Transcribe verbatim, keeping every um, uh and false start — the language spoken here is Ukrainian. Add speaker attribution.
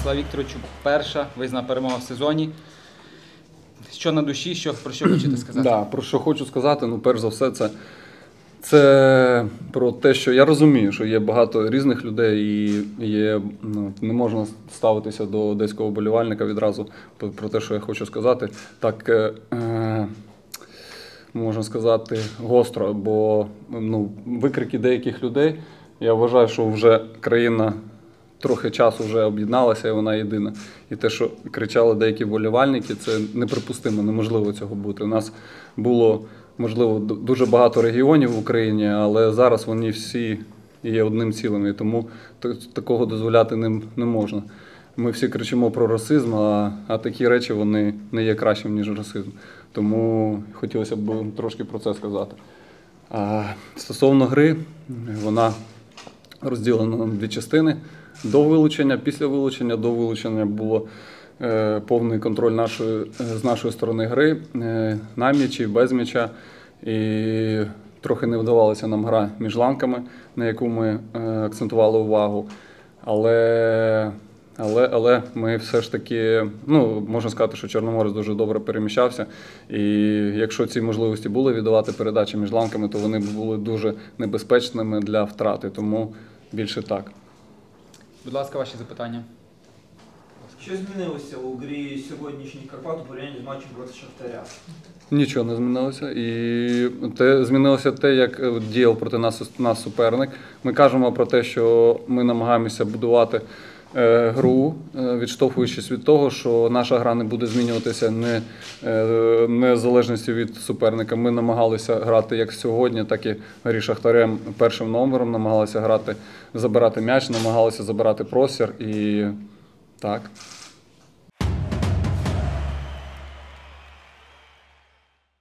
Speaker 1: Владиславу Вікторовичу, перша визнана перемога в сезоні. Що на душі, що, про що хочете сказати?
Speaker 2: Да, про що хочу сказати, ну, перш за все, це, це про те, що я розумію, що є багато різних людей і є, ну, не можна ставитися до одеського вболівальника відразу про те, що я хочу сказати, так, е, можна сказати, гостро, бо ну, викрики деяких людей, я вважаю, що вже країна трохи часу вже об'єдналася і вона єдина. І те, що кричали деякі вболівальники, це неприпустимо, неможливо цього бути. У нас було, можливо, дуже багато регіонів в Україні, але зараз вони всі є одним цілим, і тому такого дозволяти не, не можна. Ми всі кричимо про расизм, а, а такі речі вони не є кращим, ніж расизм. Тому хотілося б трошки про це сказати. А стосовно гри, вона розділена на дві частини. До вилучення, після вилучення, до вилучення було е, повний контроль нашої, з нашої сторони гри, е, на м'ячі, без м'яча. І трохи не вдавалася нам гра між ланками, на яку ми е, акцентували увагу. Але, але, але ми все ж таки, ну, можна сказати, що Чорноморець дуже добре переміщався. І якщо ці можливості були віддавати передачі між ланками, то вони були дуже небезпечними для втрати. Тому більше так.
Speaker 1: Будь ласка, ваші запитання.
Speaker 3: Що змінилося у грі сьогоднішніх Карпат у порівнянні з матчем проти Шахтаря?
Speaker 2: Нічого не змінилося. І те, змінилося те, як діяв проти нас, нас суперник. Ми кажемо про те, що ми намагаємося будувати е, гру, е, відштовхуючись від того, що наша гра не буде змінюватися не, е, не в залежності від суперника. Ми намагалися грати як сьогодні, так і в грі Шахтарем першим номером, намагалися грати, забирати м'яч, намагалися забирати простір і так.